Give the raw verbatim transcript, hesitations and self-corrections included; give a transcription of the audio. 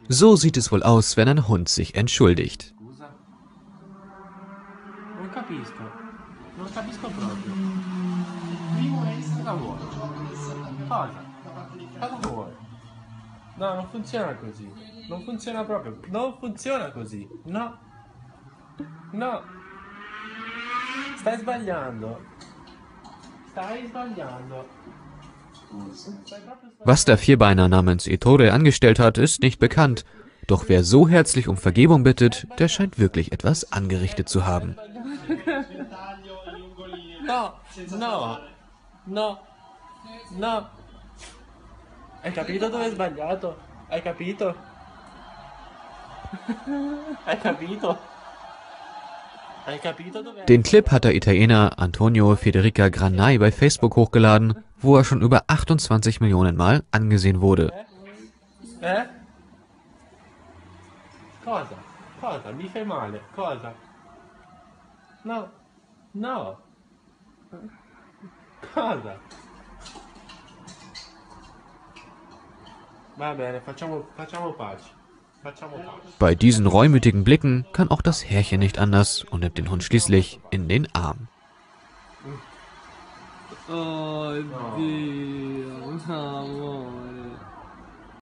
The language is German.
So sieht es wohl aus, wenn ein Hund sich entschuldigt. Non capisco, non capisco proprio. Cosa vuoi? Cosa? Cosa vuoi? No, non funziona così. Non funziona proprio. Non funziona così. No. No. Stai sbagliando. Stai sbagliando. Stai proprio Was der Vierbeiner namens Ettore angestellt hat, ist nicht bekannt. Doch wer so herzlich um Vergebung bittet, der scheint wirklich etwas angerichtet zu haben. No, no, no, no. Hai capito dove hai sbagliato? Hai capito? Hai capito? Hai capito dove? Den Clip hat der Italiener Antonio Federica Granai bei Facebook hochgeladen, wo er schon über achtundzwanzig Millionen Mal angesehen wurde. Eh? Cosa? Cosa? Mi fai male? Cosa? No, no. Cosa? Va bene, facciamo, facciamo pace. Facciamo pace. Bei diesen reumütigen Blicken kann auch das Herrchen nicht anders und nimmt den Hund schließlich in den Arm. Oh, Dio, amore.